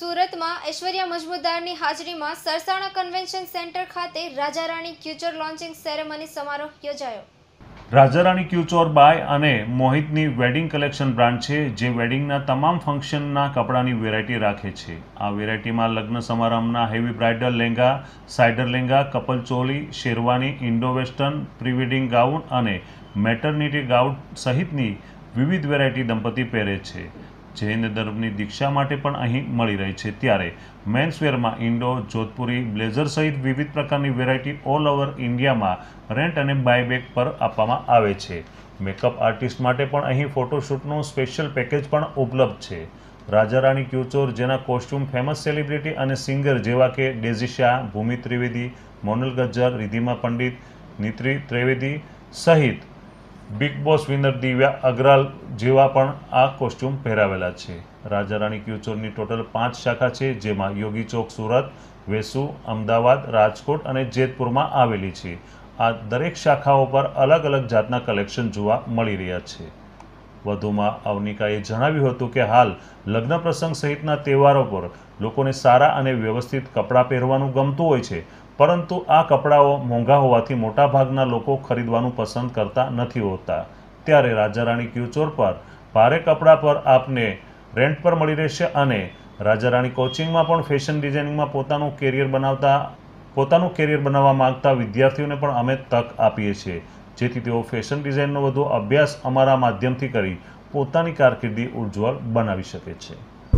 સુરત માં ઐશ્વર્યા મજમુદારની હાજરીમાં Sarsana convention centre ખાતે રાજા રાણી ક્યુચર લોન્ચિંગ સેરેમની સમારોહ યોજાયો। રાજા રાણી ક્યુચર બાય અને મોહિતની વેડિંગ કલેક્શન બ્રાન્ડ છે, જે વેડિંગના તમામ ફંક્શનના કપડાની વેરાયટી રાખે છે। આ વેરાયટીમાં લગ્ન સમારંભના હેવી બ્રાઇડલ લહેંગા, સાઇડર lehenga, couple choli, sherwani, Indo western, pre wedding gown અને મેટર્નિટી ગાઉન સહિતની વિવિધ વેરાયટી દંપતી પહેરે છે। જૈન ધર્મની દીક્ષા માટે પણ અહીં મળી રહી છે। ત્યારે મેન્સવેરમાં ઇન્ડો, જોધપુરી, બ્લેઝર સહિત વિવિધ પ્રકારની વેરાયટી ઓલ ઓવર ઇન્ડિયામાં રેન્ટ અને બાયબેક પર આપવામાં આવે છે। મેકઅપ આર્ટિસ્ટ માટે પણ અહીં ફોટોશૂટનું સ્પેશિયલ પેકેજ પણ ઉપલબ્ધ છે। રાજા રાણી ક્યુચર, જેના કોસ્ટ્યુમ ફેમસ સેલિબ્રિટી અને સિંગર જેવા કે ડેઝી શાહ, ભૂમિ ત્રિવેદી, મોનલ ગજ્જર, રિધિમા પંડિત, નીત્રી ત્રિવેદી સહિત બિગ બોસ વિનર દિવ્યા અગ્રવાલ જેવા પણ આ કોસ્ટ્યુમ પહેરાવેલા છે। રાજા રાણી ક્યુચરની ટોટલ 5 શાખા છે, જેમાં યોગી ચોક સુરત, વેસુ, અમદાવાદ, રાજકોટ અને જેતપુરમાં આવેલી છે। આ દરેક શાખાઓ પર અલગ અલગ જાતના કલેક્શન જોવા મળી રહ્યા છે। વધુમાં અવનિકાએ જણાવ્યું હતું કે હાલ લગ્ન પ્રસંગ સહિતના તહેવારો પર લોકોને સારા અને વ્યવસ્થિત કપડાં પહેરવાનું ગમતું હોય છે, પરંતુ આ કપડાઓ મોંઘા હોવાથી મોટાભાગના લોકો ખરીદવાનું પસંદ કરતા નથી હોતા। ત્યારે રાજા રાણી ક્યુચર પર ભારે કપડાં પર આપને રેન્ટ પર મળી રહેશે અને રાજા રાણી કોચિંગમાં પણ ફેશન ડિઝાઇનિંગમાં પોતાનું કેરિયર બનાવવા માંગતા વિદ્યાર્થીઓને પણ અમે તક આપીએ છીએ, જેથી તેઓ ફેશન ડિઝાઇનનો વધુ અભ્યાસ અમારા માધ્યમથી કરી પોતાની કારકિર્દી ઉજ્જવળ બનાવી શકે છે।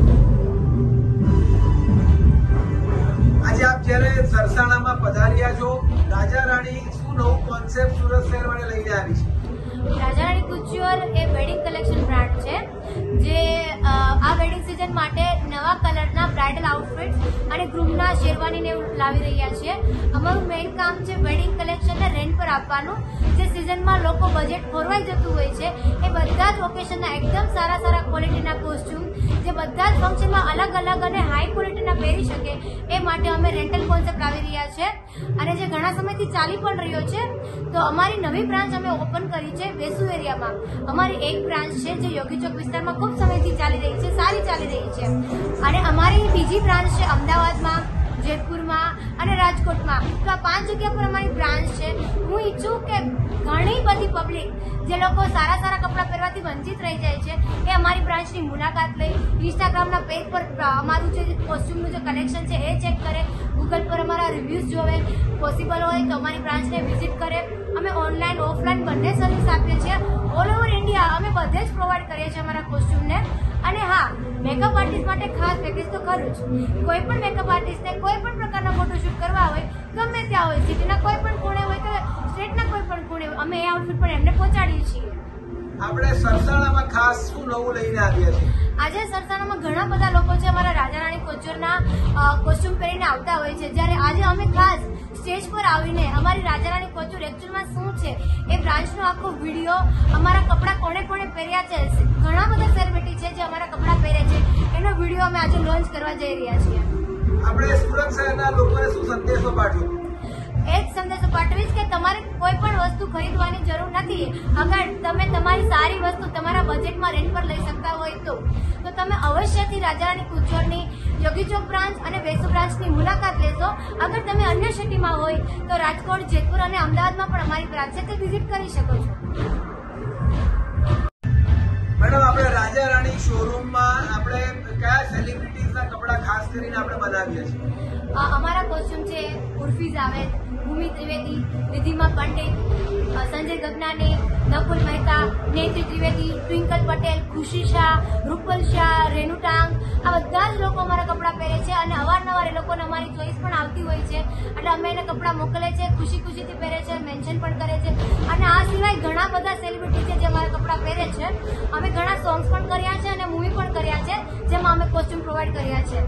આજે આપ જ્યારે સરસાણામાં પધાર્યા છો, રાજા રાણી શું નવું કોન્સેપ્ટ સુરત શહેર માટે લઈને આવી છે? રાજા રાણી ક્યુચર એ વેડિંગ કલેક્શન બ્રાન્ડ છે, જે આ વેડિંગ સિઝન માટે નવા કલરના બ્રાઇડલ આઉટફિટ્સ અને ગ્રૂમના શેરવાનીને લાવી રહ્યા છે। અમારું મેઇન કામ છે વેડિંગ કલેક્શનને રેન્ટ પર આપવાનું, જે સિઝનમાં લોકો બજેટ ખોરવાઈ જતું હોય છે। એ બધા જ ઓકેશનના એકદમ સારા ક્વોલિટીના કોસ્ટ્યુમ, જે બધા જ ફંક્શનમાં અલગ અલગ અને હાઈ ક્વોલિટીના પહેરી શકે, એ માટે અમે રેન્ટલ કોન્સેપ્ટ લાવી રહ્યા છે અને જે ઘણા સમયથી ચાલી પણ રહ્યો છે। તો અમારી નવી બ્રાન્ચ અમે ઓપન કરી છે વેસુ એરિયામાં। અમારી એક બ્રાન્ચ છે જે યોગી ચોક વિસ્તારમાં ખૂબ સમયથી ચાલી રહી છે, સારી ચાલી રહી છે, અને અમારી બીજી બ્રાન્ચ છે અમદાવાદમાં, જેતપુરમાં અને રાજકોટમાં। તો આ 5 જગ્યા પર અમારી બ્રાન્ચ છે। હું ઈચ્છું કે ઘણી બધી પબ્લિક જે લોકો સારા કપડાં પહેરવાથી વંચિત રહી જાય છે, એ અમારી બ્રાન્ચની મુલાકાત લઈ ઇન્સ્ટાગ્રામના પેજ પર અમારું જે કોસ્ટ્યુમનું જે કલેક્શન છે એ ચેક કરે, ગૂગલ પર અમારા રિવ્યૂઝ જોવે, પોસિબલ હોય તો અમારી બ્રાન્ચને વિઝિટ કરે। અમે ઓનલાઈન ઓફલાઈન બંને સર્વિસ આપીએ છીએ। ઓલ ઓવર ઇન્ડિયા અમે બધે જ પ્રોવાઈડ કરીએ છીએ અમારા કોસ્ટ્યુમને। અને હા, મેકઅપ આર્ટિસ્ટ માટે ખાસ પેકેજ તો ખરું જ। કોઈ પણ મેકઅપ આર્ટિસ્ટને કોઈ પણ પ્રકારના ફોટોશૂટ કરવા હોય, ગમે ત્યાં હોય, સિટીના કોઈ પણ ખૂણે હોય કે સ્ટેટના કોઈ પણ ખૂણે હોય, અમે એ આઉટફિટ પણ એમને પહોંચાડીએ છીએ। આપણે સરસાણામાં ખાસ શું નવું લઈને આવ્યા છે? આજે સરસાણામાં ઘણા બધા લોકો છે અમારા રાજા રાણી ક્યુચરના કોસ્ટ્યુમ પહેરીને આવતા હોય છે, જ્યારે આજે અમે ખાસ સ્ટેજ પર આવીને અમારી રાજા રાણી ક્યુચર એકચ્યુઅલમાં શું છે એ બ્રાન્ચનો આખો વિડીયો, અમારા કપડાં કોણે પહેર્યા છે, ઘણા બધા સેલિબ્રિટી છે જે અમારા કપડાં પહેરે છે, એનો વિડીયો અમે આજે લોન્ચ કરવા જઈ રહ્યા છીએ। આપણે સુરત શહેરના લોકોને શું સંદેશો પાઠવો? એ જ સંદેશો પાઠવીશ કે તમારે કોઈ પણ વસ્તુ ખરીદવાની જરૂર નથી। અગર તમે તમારી સારી વસ્તુ તમારા બજેટમાં રેન્ટ પર લઈ શકતા હોય તો તમે અવશ્યથી રાજા રાણી ક્યુચરની યોગી ચોક બ્રાન્ચ અને વેસુ બ્રાન્ચની મુલાકાત લેશો। અગર તમે અન્ય સિટીમાં હોય તો રાજકોટ, જેતપુર અને અમદાવાદમાં પણ અમારી બ્રાન્ચ છે, તે વિઝિટ કરી શકો છો। મેડમ, આપણે રાજા રાણી શોરૂમમાં આપણે કયા સેલિબ્રિટીઝના કપડાં ખાસ કરીને આપણે બનાવીએ છીએ? અમારા કોસ્ટ્યુમ છે ઉર્ફી જાવેદ, ભૂમિ ત્રિવેદી, રિધિમા પંડિત, સંજય ગગનાની, નકુલ મહેતા, નેત્રી ત્રિવેદી, ટ્વિંકલ પટેલ, ખુશી શાહ, રૂપલ શાહ, રેનુ ટાંગ, આ બધા જ લોકો અમારા કપડાં પહેરે છે અને અવારનવાર એ લોકોને અમારી ચોઈસ પણ આવતી હોય છે, એટલે અમે એને કપડાં મોકલે છે, ખુશીથી પહેરે છે, મેન્શન પણ કરે છે। અને આ સિવાય ઘણા બધા સેલિબ્રિટી છે જે અમારા કપડાં પહેરે છે। અમે ઘણા સોંગ્સ પણ કર્યા છે અને મૂવી પણ કર્યા છે, જેમાં અમે કોસ્ટ્યુમ પ્રોવાઈડ કર્યા છે।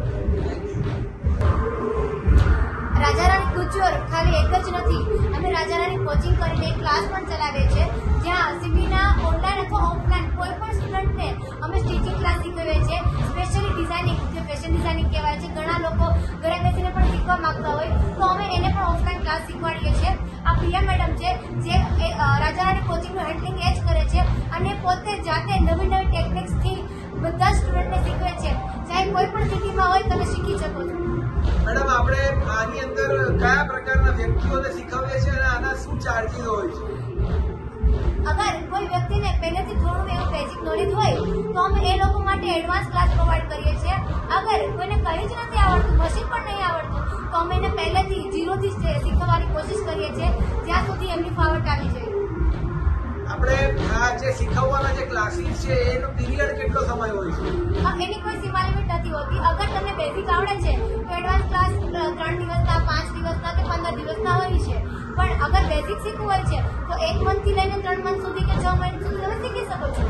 રાજા રાણી ક્યુચર ખાલી એક જ નથી, અમે રાજા રાણી કોચિંગ કરીને એક ક્લાસ પણ ચલાવીએ છીએ, જ્યાં સીબીના ઓનલાઈન અથવા ઓફલાઈન કોઈ પણ સ્ટુડન્ટને અમે સ્ટિચિંગ ક્લાસ શીખવીએ છીએ। સ્પેશિયલી ડિઝાઇનિંગ, જે ફેશન ડિઝાઇનિંગ કહેવાય છે, ઘણા લોકો ઘરે બેસીને પણ શીખવા માંગતા હોય તો અમે એને પણ ઓફલાઈન ક્લાસ શીખવાડીએ છીએ। આ પ્રિયા મેડમ છે જે રાજા રાણી કોચિંગનું હેન્ડલિંગ એ જ કરે છે અને પોતે જાતે નવી ટેકનિક્સથી બધા સ્ટુડન્ટને શીખવે છે. ચાહે કોઈ પણ સિટીમાં હોય તમે શીખી શકો છો. મેડમ આપણે આની અંદર કયા પ્રકારના વ્યક્તિઓને શીખવીએ છીએ અને આના શું ચાર્જીસ હોય છે? અગર કોઈ વ્યક્તિને પહેલેથી થોડું એવું બેઝિક નોલેજ હોય તો અમે એ લોકો માટે એડવાન્સ ક્લાસ પ્રોવાઈડ કરીએ છીએ. અગર કોઈને કંઈ જ નથી આવડતું, મશીન પણ નહીં આવડતું, તો અમે એને પહેલેથી ઝીરોથી શીખવવાની કોશિશ કરીએ છીએ જ્યાં સુધી એમની ફાવટ આવી જાય. આપણે આ જે શીખવવાના જે ક્લાસીસ છે એનો પીરિયડ કેટલો સમય હોય છે? એની કોઈ સીમા લિમિટ નથી હોતી. અગર તમને બેઝિક આવડે છે તો એડવાન્સ ક્લાસ 3 દિવસના, 5 દિવસના કે 15 દિવસના હોય છે. પણ અગર બેઝિક શીખવું હોય છે તો 1 મંથથી લઈને 3 મંથ સુધી કે 6 મહિના સુધી તમે શીખી શકો છો.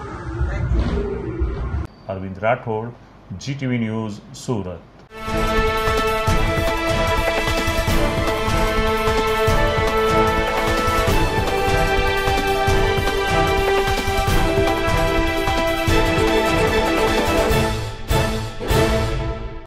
Arvind Rathod, GTV news, Surat.